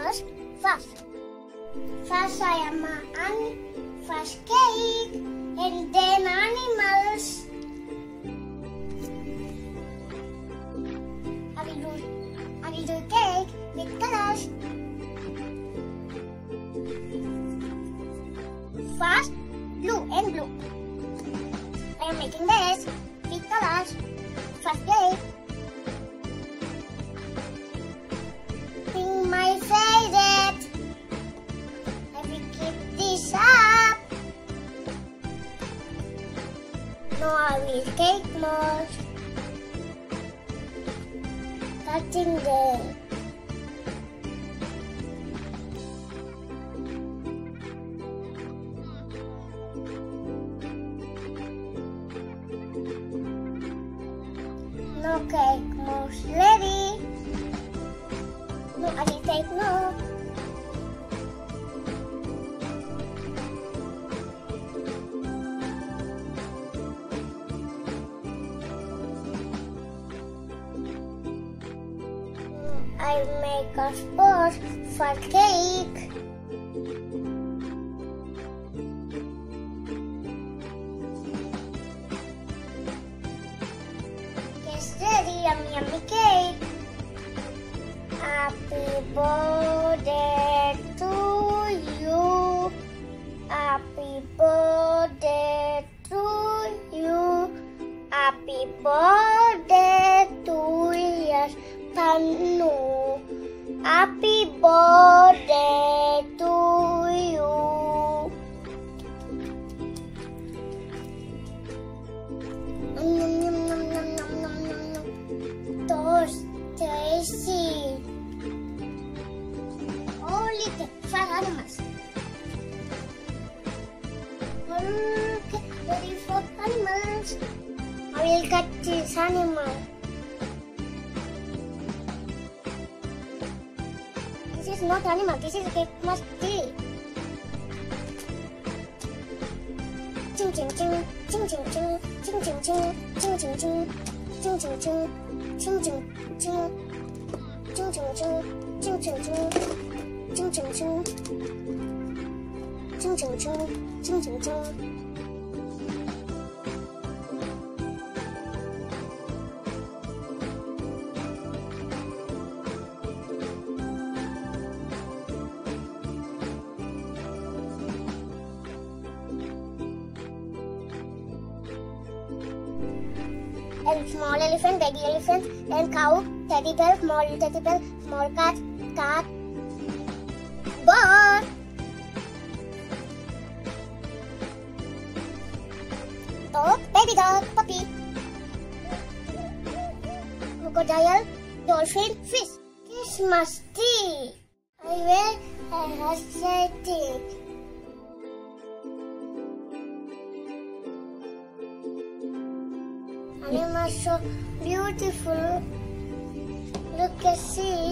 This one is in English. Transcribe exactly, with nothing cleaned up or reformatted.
animals first. First I am an first cake and then animals. I will do I will do cake with colors. First blue and blue. I am making this with colors. First cake. Pink my favorite. I will keep this up. Now I will cake more. Cutting them. No cake more ready. No, I will take more. I make a spot for cake. It's ready, yummy, yummy cake. Happy birthday to you. Happy birthday to you. Happy birthday to you. Tanu. Happy birthday to you. Nom nom nom nom nom nom nom nom. So tasty. Only for animals. Okay, ready for animals. I will cut this animal. This is not animal, this is a cake must be. Ching ching ching, ching ching ching, ching ching ching, ching ching ching, ching ching ching, ching ching ching, ching ching ching, ching ching ching, ching ching ching, ching ching ching, ching ching ching. And small elephant, baby elephant, and cow, teddy bear, small teddy bear, small cat, cat, bird, dog, baby dog, puppy, crocodile, dolphin, fish. Christmas tree. I will have setting. Animals so beautiful. Look and see.